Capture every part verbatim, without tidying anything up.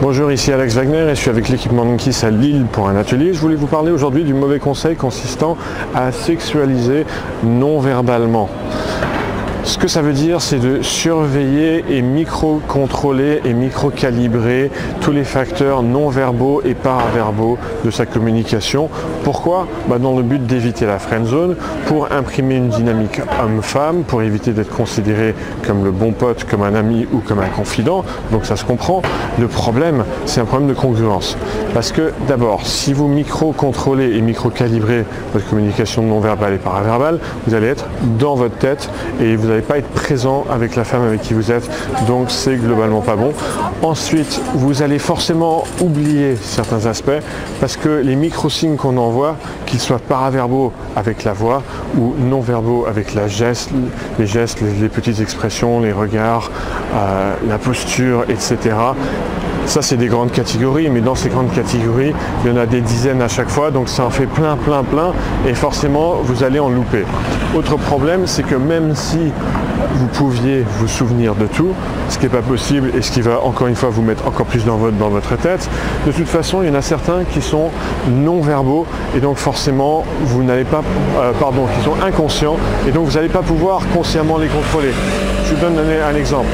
Bonjour, ici Alex Wagner et je suis avec l'équipe Morning Kiss à Lille pour un atelier. Je voulais vous parler aujourd'hui du mauvais conseil consistant à sexualiser non verbalement. Ce que ça veut dire, c'est de surveiller et micro-contrôler et micro-calibrer tous les facteurs non-verbaux et paraverbaux de sa communication. Pourquoi? Bah dans le but d'éviter la friend zone, pour imprimer une dynamique homme-femme, pour éviter d'être considéré comme le bon pote, comme un ami ou comme un confident. Donc ça se comprend. Le problème, c'est un problème de congruence. Parce que d'abord, si vous micro-contrôlez et micro-calibrez votre communication non-verbale et paraverbale, vous allez être dans votre tête et vous n'allez pas être présent avec la femme avec qui vous êtes, donc c'est globalement pas bon. Ensuite, vous allez forcément oublier certains aspects parce que les micro-signes qu'on envoie, qu'ils soient paraverbaux avec la voix ou non-verbaux avec la geste, les gestes, les, les petites expressions, les regards, euh, la posture, et cetera. Ça, c'est des grandes catégories, mais dans ces grandes catégories, il y en a des dizaines à chaque fois, donc ça en fait plein, plein, plein, et forcément, vous allez en louper. Autre problème, c'est que même si vous pouviez vous souvenir de tout, ce qui n'est pas possible et ce qui va encore une fois vous mettre encore plus dans votre, dans votre tête, de toute façon, il y en a certains qui sont non-verbaux, et donc forcément, vous n'allez pas, euh, pardon, qui sont inconscients, et donc vous n'allez pas pouvoir consciemment les contrôler. Je vous donne un, un exemple.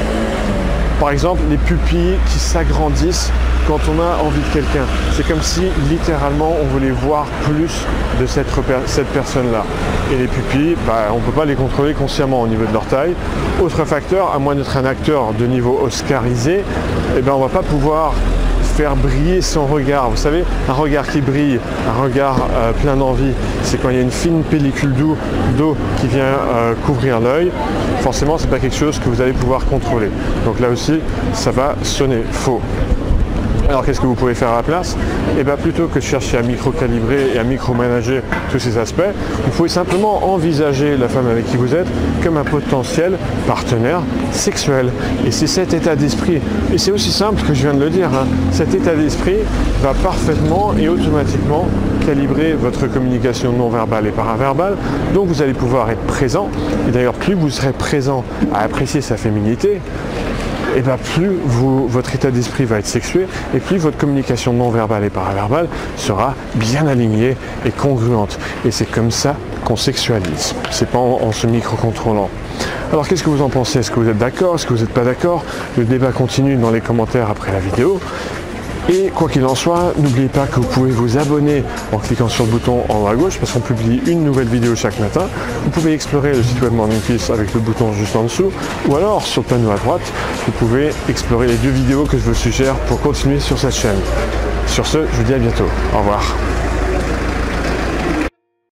Par exemple, les pupilles qui s'agrandissent quand on a envie de quelqu'un. C'est comme si, littéralement, on voulait voir plus de cette, cette personne-là. Et les pupilles, bah, on ne peut pas les contrôler consciemment au niveau de leur taille. Autre facteur, à moins d'être un acteur de niveau oscarisé, eh ben, on ne va pas pouvoir faire briller son regard. Vous savez, un regard qui brille, un regard euh, plein d'envie, c'est quand il y a une fine pellicule d'eau qui vient euh, couvrir l'œil. Forcément, c'est pas quelque chose que vous allez pouvoir contrôler. Donc là aussi, ça va sonner faux. Alors qu'est-ce que vous pouvez faire à la place? Et bien plutôt que de chercher à micro-calibrer et à micro-manager tous ces aspects, vous pouvez simplement envisager la femme avec qui vous êtes comme un potentiel partenaire sexuel. Et c'est cet état d'esprit, et c'est aussi simple que je viens de le dire, hein, cet état d'esprit va parfaitement et automatiquement calibrer votre communication non verbale et paraverbale, donc vous allez pouvoir être présent, et d'ailleurs plus vous serez présent à apprécier sa féminité, et bien plus vous, votre état d'esprit va être sexué et plus votre communication non verbale et paraverbale sera bien alignée et congruente. Et c'est comme ça qu'on sexualise, c'est pas en, en se micro-contrôlant. Alors qu'est-ce que vous en pensez? Est-ce que vous êtes d'accord? Est-ce que vous n'êtes pas d'accord? Le débat continue dans les commentaires après la vidéo. Et quoi qu'il en soit, n'oubliez pas que vous pouvez vous abonner en cliquant sur le bouton en haut à gauche parce qu'on publie une nouvelle vidéo chaque matin. Vous pouvez explorer le site web Morning Kiss avec le bouton juste en dessous, ou alors sur le panneau à droite, vous pouvez explorer les deux vidéos que je vous suggère pour continuer sur cette chaîne. Sur ce, je vous dis à bientôt. Au revoir.